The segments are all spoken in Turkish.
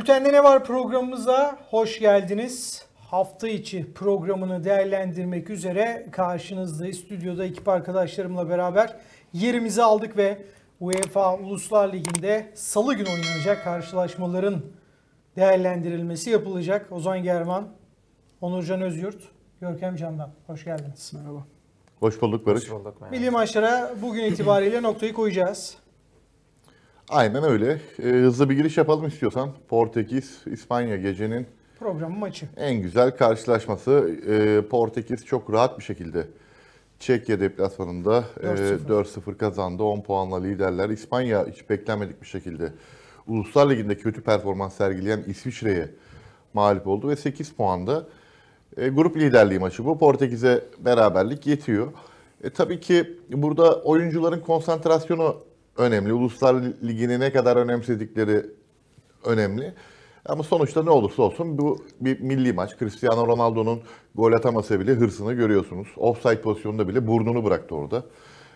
Bülten'de ne var programımıza hoş geldiniz. Hafta içi programını değerlendirmek üzere karşınızdayız. Stüdyoda ekip arkadaşlarımla beraber yerimizi aldık ve UEFA Uluslar Ligi'nde Salı günü oynanacak karşılaşmaların değerlendirilmesi yapılacak. Ozan German, Onurcan Özyurt, Görkem Candan. Hoş geldiniz. Merhaba. Hoş bulduk Barış. Hoş bulduk. Milli maçlara bugün itibariyle noktayı koyacağız. Aynen öyle. Hızlı bir giriş yapalım istiyorsan. Portekiz, İspanya gecenin Programın maçı. en güzel karşılaşması. Portekiz çok rahat bir şekilde Çekya deplasmanında 4-0 kazandı. 10 puanla liderler. İspanya hiç beklenmedik bir şekilde Uluslar Ligi'nde kötü performans sergileyen İsviçre'ye mağlup oldu ve 8 puanda. Grup liderliği maçı bu. Portekiz'e beraberlik yetiyor. Tabii ki burada oyuncuların konsantrasyonu önemli. Uluslar Ligi'ni ne kadar önemsedikleri önemli. Ama sonuçta ne olursa olsun bu bir milli maç. Cristiano Ronaldo'nun gol atamasa bile hırsını görüyorsunuz. Offside pozisyonunda bile burnunu bıraktı orada.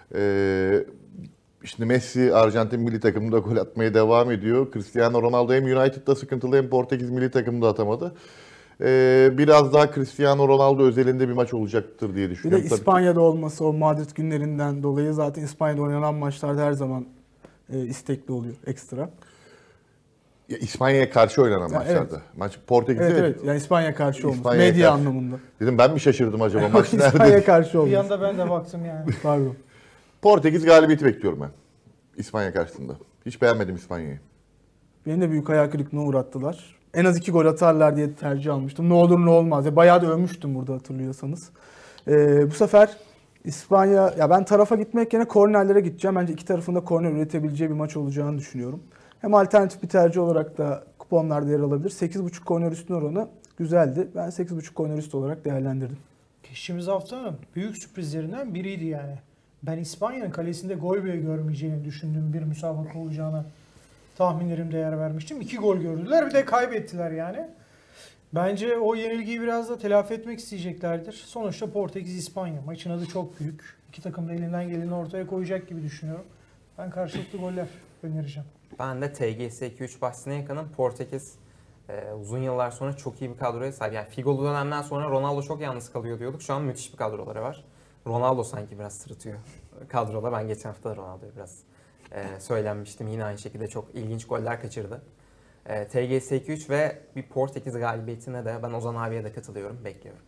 Şimdi Messi Arjantin milli takımında gol atmaya devam ediyor. Cristiano Ronaldo hem United'da sıkıntılı hem Portekiz milli takımında atamadı. Biraz daha Cristiano Ronaldo özelinde bir maç olacaktır diye düşünüyorum. Bir de İspanya'da olması o Madrid günlerinden dolayı zaten İspanya'da oynanan maçlarda her zaman istekli oluyor ekstra. Ya, İspanya'ya karşı oynanan Ya, maçlarda. evet. Maç Portekiz'de. Evet. Yani İspanya'ya karşı olması. İspanya'ya Medya karşı. anlamında. Dedim ben mi şaşırdım acaba maç İspanya'ya nerede? karşı Bir olması. yanda ben de baktım yani. Pardon. Portekiz galibiyeti bekliyorum ben. İspanya karşısında. Hiç beğenmedim İspanya'yı. Beni de büyük hayal kırıklığına uğrattılar. En az 2 gol atarlar diye tercih almıştım. Ne olur ne olmaz. Bayağı da övmüştüm burada hatırlıyorsanız. Bu sefer İspanya, ya ben tarafa gitmek yerine kornerlere gideceğim. Bence iki tarafında korner üretebileceği bir maç olacağını düşünüyorum. Hem alternatif bir tercih olarak da kuponlarda yer alabilir. 8.5 korner üstün oranı güzeldi. Ben 8.5 korner üstü olarak değerlendirdim. Geçtiğimiz haftanın büyük sürprizlerinden biriydi yani. Ben İspanya'nın kalesinde gol bile görmeyeceğini düşündüğüm bir müsabaka olacağını tahminlerimde yer vermiştim. 2 gol gördüler bir de kaybettiler yani. Bence o yenilgiyi biraz da telafi etmek isteyeceklerdir. Sonuçta Portekiz-İspanya. Maçın adı çok büyük. İki takım da elinden geleni ortaya koyacak gibi düşünüyorum. Ben karşılıklı goller önereceğim. Ben de TGS 2-3 bahsine yakınım. Portekiz uzun yıllar sonra çok iyi bir kadroya sahip. Yani Figo'lu dönemden sonra Ronaldo çok yalnız kalıyor diyorduk. Şu an müthiş bir kadroları var. Ronaldo sanki biraz sırıtıyor kadroda. Ben geçen hafta da Ronaldo'yu biraz söylenmiştim. Yine aynı şekilde çok ilginç goller kaçırdı. TGS 2-3 ve bir Portekiz galibiyetine de ben Ozan abiye de katılıyorum. Bekliyorum.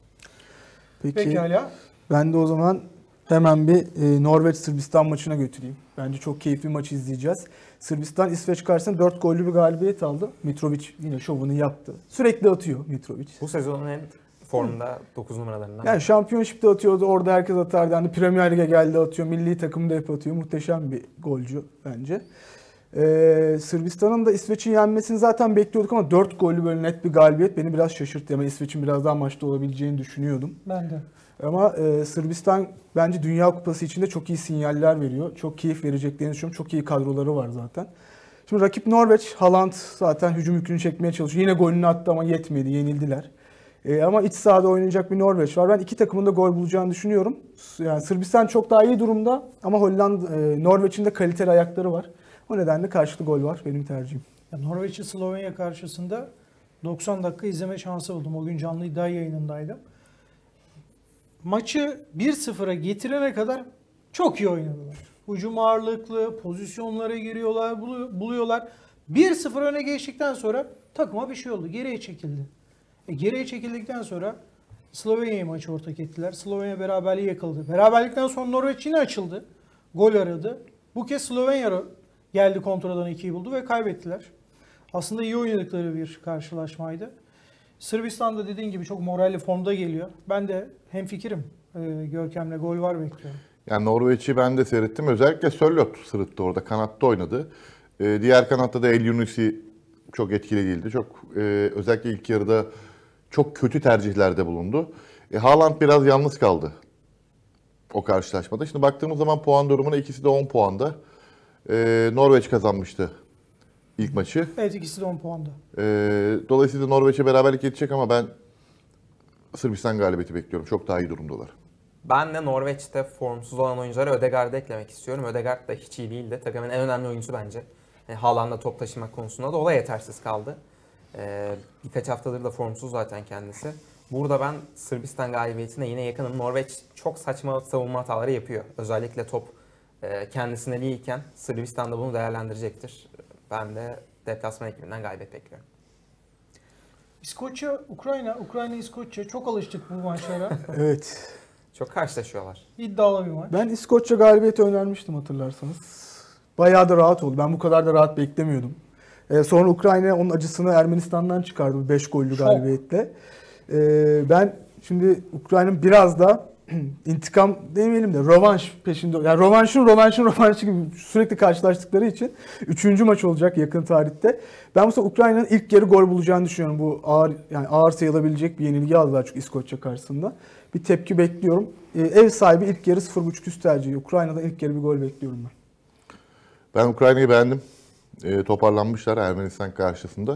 Pekala. Ben de o zaman hemen bir Norveç-Sırbistan maçına götüreyim. Bence çok keyifli bir maç izleyeceğiz. Sırbistan İsveç karşısında 4 gollü bir galibiyet aldı. Mitrovic yine şovunu yaptı. Sürekli atıyor Mitrovic. Bu sezonun en formda 9 numaralarından. Yani Championship'te atıyordu. Orada herkes atardı. Hani Premier Lig'e geldi atıyor. Milli takımda hep atıyor. Muhteşem bir golcü bence. Sırbistan'ın da İsveç'in yenmesini zaten bekliyorduk ama 4 gollü böyle net bir galibiyet beni biraz şaşırttı. Ama İsveç'in biraz daha maçta olabileceğini düşünüyordum. Ben de. Ama Sırbistan bence Dünya Kupası içinde çok iyi sinyaller veriyor. Çok keyif vereceklerini düşünüyorum. Çok iyi kadroları var zaten. Şimdi rakip Norveç. Haaland zaten hücum yükünü çekmeye çalışıyor. Yine golünü attı ama yetmedi. Yenildiler. Ama iç sahada oynayacak bir Norveç var. Ben iki takımın da gol bulacağını düşünüyorum. Yani Sırbistan çok daha iyi durumda ama Norveç'in de kaliteli ayakları var. O nedenle karşılıklı gol var benim tercihim. Ya Norveç'i Slovenya karşısında 90 dakika izleme şansı buldum. O gün canlı iddia yayınındaydım. Maçı 1-0'a getirene kadar çok iyi oynadılar. Hücum ağırlıklı, pozisyonlara giriyorlar, buluyorlar. 1-0 öne geçtikten sonra takıma bir şey oldu. Geriye çekildi. Geriye çekildikten sonra Slovenya'yı maçı ortak ettiler. Slovenya beraberliği yakaladı. Beraberlikten sonra Norveç yine açıldı. Gol aradı. Bu kez Slovenya geldi kontradan 2'yi buldu ve kaybettiler. Aslında iyi oynadıkları bir karşılaşmaydı. Sırbistan'da dediğin gibi çok moralli formda geliyor. Ben de hemfikirim. Görkem'le gol var bekliyorum. Yani Norveç'i ben de seyrettim. Özellikle Sörloth sırıttı orada. Kanatta oynadı. Diğer kanatta da El Yunusi çok etkili değildi. Çok özellikle ilk yarıda çok kötü tercihlerde bulundu. Haaland biraz yalnız kaldı o karşılaşmada. Şimdi baktığımız zaman puan durumuna ikisi de 10 puanda. Norveç kazanmıştı ilk maçı. Evet, ikisi de 10 puanda. Dolayısıyla Norveç'e beraberlik geçecek ama ben Sırbistan galibiyeti bekliyorum. Çok daha iyi durumdalar. Ben de Norveç'te formsuz olan oyunculara Ødegaard'ı eklemek istiyorum. Ødegaard da hiç iyi değildi. Takımın en önemli oyuncusu bence. Haaland'la top taşımak konusunda da o da yetersiz kaldı. Birkaç haftadır da formsuz zaten kendisi. Burada ben Sırbistan galibiyetine yine yakınım. Norveç çok saçma savunma hataları yapıyor. Özellikle top kendisine değilken Sırbistan da bunu değerlendirecektir. Ben de deplasman ekibinden galibiyet bekliyorum. İskoçya, Ukrayna, Ukrayna, İskoçya çok alıştık bu maçlara. Evet. Çok karşılaşıyorlar. İddialı bir maç. Ben İskoçya galibiyeti önermiştim hatırlarsanız. Bayağı da rahat oldu. Ben bu kadar da rahat beklemiyordum. Sonra Ukrayna onun acısını Ermenistan'dan çıkardı 5 gollü Şok. galibiyetle. Ben şimdi Ukrayna'nın biraz da intikam demeyelim de rövanş peşinde. Yani rövanşı gibi sürekli karşılaştıkları için 3. maç olacak yakın tarihte. Ben bu sefer Ukrayna'nın ilk yarı gol bulacağını düşünüyorum. Bu ağır sayılabilecek bir yenilgi aldılar çünkü İskoçya karşısında. Bir tepki bekliyorum. Ev sahibi ilk yarı 0.5 üst tercihi. Ukrayna'dan ilk yarı bir gol bekliyorum ben. Ben Ukrayna'yı beğendim. Toparlanmışlar Ermenistan karşısında.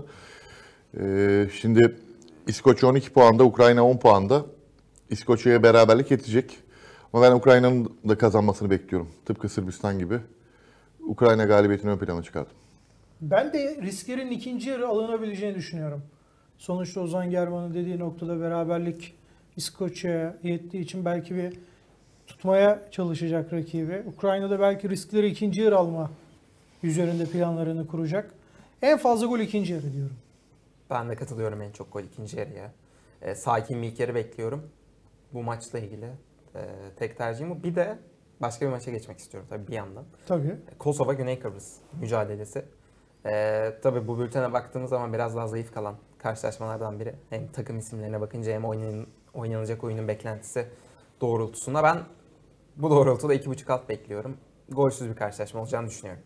Şimdi İskoçya 12 puanda, Ukrayna 10 puanda. İskoçya'ya beraberlik yetecek. Ama ben Ukrayna'nın da kazanmasını bekliyorum. Tıpkı Sırbistan gibi. Ukrayna galibiyetini ön plana çıkardım. Ben de risklerin ikinci yarı alınabileceğini düşünüyorum. Sonuçta Ozan German'ın dediği noktada beraberlik İskoçya'ya yettiği için belki bir tutmaya çalışacak rakibi. Ukrayna'da belki riskleri ikinci yarı alma üzerinde planlarını kuracak. En fazla gol ikinci yarı diyorum. Ben de katılıyorum en çok gol ikinci yarıya. Sakin bir ilk yarı bekliyorum. Bu maçla ilgili tek tercihim bu. Bir de başka bir maça geçmek istiyorum tabii bir yandan. Tabii. Kosova Güney Kıbrıs mücadelesi. Tabii bu bültene baktığımız zaman biraz daha zayıf kalan karşılaşmalardan biri. Hem takım isimlerine bakınca hem oynanacak oyunun beklentisi doğrultusunda ben bu doğrultuda 2.5 alt bekliyorum. Golsüz bir karşılaşma olacağını düşünüyorum.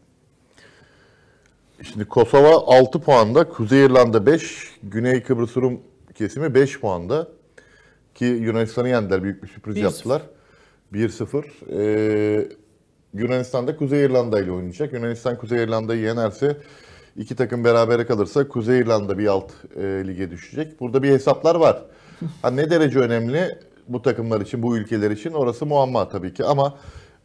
Şimdi Kosova 6 puanda, Kuzey İrlanda 5, Güney Kıbrıs Rum kesimi 5 puanda. Ki Yunanistan'ı yendiler, büyük bir sürpriz 1-0. yaptılar. 1-0. Yunanistan'da Kuzey İrlanda ile oynayacak. Yunanistan Kuzey İrlanda'yı yenerse, iki takım berabere kalırsa Kuzey İrlanda bir alt lige düşecek. Burada bir hesaplar var. Ne derece önemli bu takımlar için, bu ülkeler için orası muamma tabii ki. Ama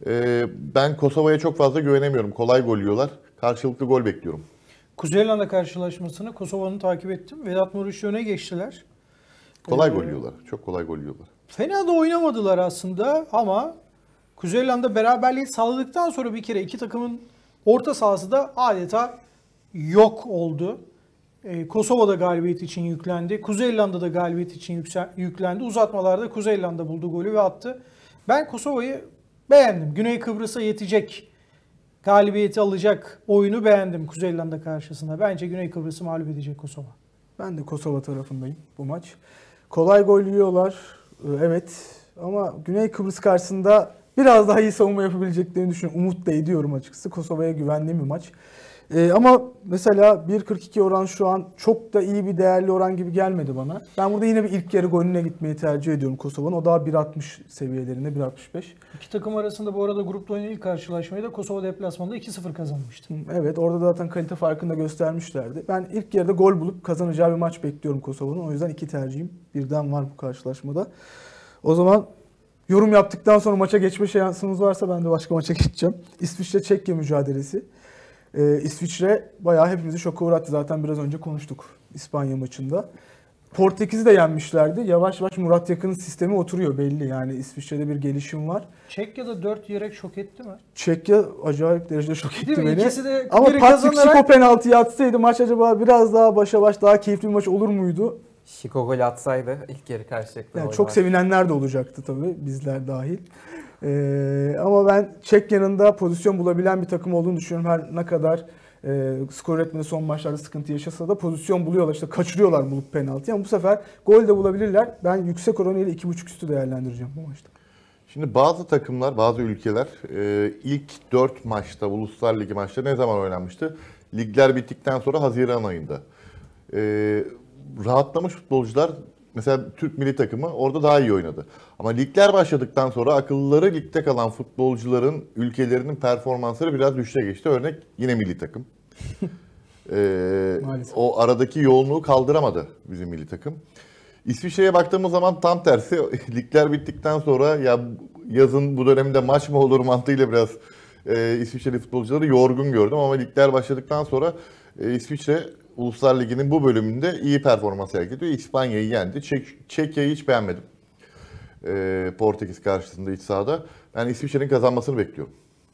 ben Kosova'ya çok fazla güvenemiyorum. Kolay gol yiyorlar. Karşılıklı gol bekliyorum. Kuzey İrlanda karşılaşmasını Kosova'nın takip ettim. Vedat Muriç'le öne geçtiler. Kolay gol yiyorlar. Çok kolay gol yiyorlar. Fena da oynamadılar aslında ama Kuzey İrlanda beraberliği sağladıktan sonra bir kere iki takımın orta sahası da adeta yok oldu. Kosova'da galibiyet için yüklendi. Kuzey İrlanda'da galibiyet için yüklendi. Uzatmalarda Kuzey İrlanda buldu golü ve attı. Ben Kosova'yı beğendim. Güney Kıbrıs'a yetecek, galibiyeti alacak oyunu beğendim Kuzey İrlanda karşısında. Bence Güney Kıbrıs'ı mağlup edecek Kosova. Ben de Kosova tarafındayım bu maç. Kolay gol yiyorlar. Evet. Ama Güney Kıbrıs karşısında biraz daha iyi savunma yapabileceklerini düşünüyorum. Umut da ediyorum açıkçası. Kosova'ya güvendiğim bir maç. Ama mesela 1.42 oran şu an çok da iyi bir değerli oran gibi gelmedi bana. Ben burada yine bir ilk yarı golüne gitmeyi tercih ediyorum Kosova'nın. O daha 1.60 seviyelerinde, 1.65. İki takım arasında bu arada grupta oynanan ilk karşılaşmayı da Kosova deplasmanında 2-0 kazanmıştı. Evet, orada zaten kalite farkını da göstermişlerdi. Ben ilk yarıda gol bulup kazanacağı bir maç bekliyorum Kosova'nın. O yüzden iki tercihim birden var bu karşılaşmada. O zaman yorum yaptıktan sonra maça geçme şansımız varsa ben de başka maça geçeceğim. İsviçre-Çekya mücadelesi. İsviçre bayağı hepimizi şoka uğrattı. Zaten biraz önce konuştuk İspanya maçında. Portekiz'i de yenmişlerdi. Yavaş yavaş Murat Yakın'ın sistemi oturuyor belli. Yani İsviçre'de bir gelişim var. Çekya'da 4 yiyerek şok etti mi? Çekya acayip derecede şok etti Değil mi? beni. İkisi de Ama biri Patrick kazanarak- Schick o penaltıyı atsaydı maç acaba biraz daha başa baş daha keyifli bir maç olur muydu? Şiko gol atsaydı ilk yarı karşılıklı Yani gol çok var. sevinenler de olacaktı tabii bizler dahil. Ama ben Çekya'nın da pozisyon bulabilen bir takım olduğunu düşünüyorum. Her ne kadar skor üretmede son maçlarda sıkıntı yaşasa da pozisyon buluyorlar. İşte kaçırıyorlar bulup penaltıyı ama bu sefer gol de bulabilirler. Ben yüksek oranıyla 2.5 üstü değerlendireceğim bu maçta. Şimdi bazı takımlar, bazı ülkeler ilk 4 maçta, Uluslar Ligi maçları ne zaman oynanmıştı? Ligler bittikten sonra Haziran ayında. Rahatlamış futbolcular, mesela Türk milli takımı orada daha iyi oynadı. Ama ligler başladıktan sonra akılları ligde kalan futbolcuların, ülkelerinin performansları biraz düşüşe geçti. Örnek yine milli takım. Maalesef. O aradaki yoğunluğu kaldıramadı bizim milli takım. İsviçre'ye baktığımız zaman tam tersi. Ligler bittikten sonra ya yazın bu dönemde maç mı olur mantığıyla biraz İsviçreli futbolcuları yorgun gördüm. Ama ligler başladıktan sonra İsviçre Uluslar Ligi'nin bu bölümünde iyi performans sergiliyor. İspanya'yı yendi. Çekya'yı hiç beğenmedim. Portekiz karşısında iç sahada. Ben İsviçre'nin kazanmasını bekliyorum.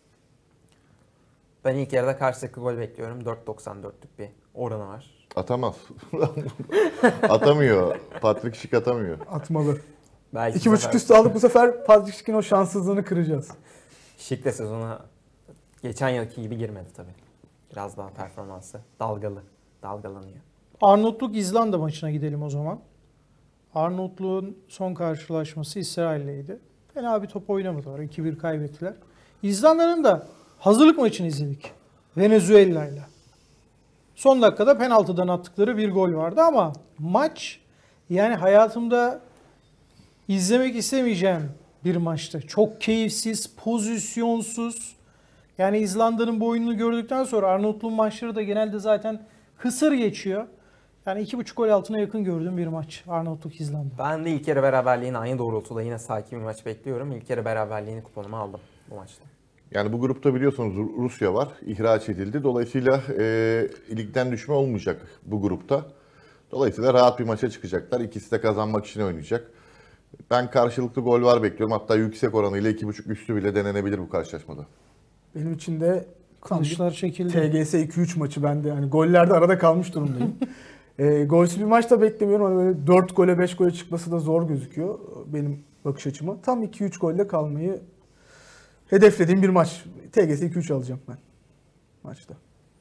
Ben ilk yarıda karşılıklı gol bekliyorum. 4.94'lük bir oranı var. Atamaz. Atamıyor. Patrick Schick atamıyor. Atmalı. Belki 2.5 üstü aldık bu sefer Patrick Schick'in o şanssızlığını kıracağız. Şik de sezona geçen yılki gibi girmedi tabii. Biraz daha performansı dalgalanıyor. Arnavutluk İzlanda maçına gidelim o zaman. Arnavutluk'un son karşılaşması İsrail'leydi. Fena bir top oynamadılar. 2-1 kaybettiler. İzlanda'nın da hazırlık maçını izledik. Venezuela'yla. Son dakikada penaltıdan attıkları bir gol vardı ama maç yani hayatımda izlemek istemeyeceğim bir maçtı. Çok keyifsiz, pozisyonsuz. Yani İzlanda'nın bu oyununu gördükten sonra Arnavutluk'un maçları da genelde zaten kısır geçiyor. Yani 2.5 gol altına yakın gördüğüm bir maç Arnavutluk-İzlanda. Ben de ilk yarı beraberliğin aynı doğrultuda yine sakin bir maç bekliyorum. İlk yarı beraberliğini kuponumu aldım bu maçta. Yani bu grupta biliyorsunuz Rusya var. İhraç edildi. Dolayısıyla ligden düşme olmayacak bu grupta. Dolayısıyla rahat bir maça çıkacaklar. İkisi de kazanmak için oynayacak. Ben karşılıklı gol var bekliyorum. Hatta yüksek oranıyla 2.5 üstü bile denenebilir bu karşılaşmada. Benim için de Kılıçlar çekildi. TGS 2-3 maçı bende. Yani gollerde arada kalmış durumdayım. Golsüz bir maç da beklemiyorum. Hani böyle 4 gole 5 gole çıkması da zor gözüküyor benim bakış açıma. Tam 2-3 golle kalmayı hedeflediğim bir maç. TGS 2-3 alacağım ben maçta.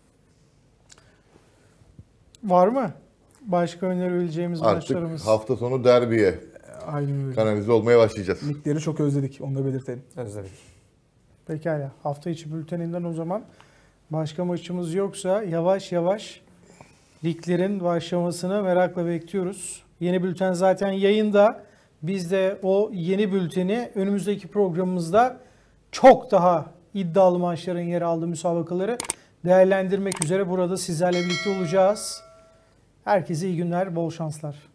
Var mı? Başka önerebileceğimiz Artık maçlarımız. hafta sonu derbiye Aynen öyle. kanalize olmaya başlayacağız. Ligleri çok özledik. Onu da belirtelim. Özledik. Pekala. Hafta içi bülteninden o zaman başka maçımız yoksa yavaş yavaş liglerin başlamasını merakla bekliyoruz. Yeni bülten zaten yayında. Biz de o yeni bülteni önümüzdeki programımızda çok daha iddialı maçların yer aldığı müsabakaları değerlendirmek üzere burada sizlerle birlikte olacağız. Herkese iyi günler, bol şanslar.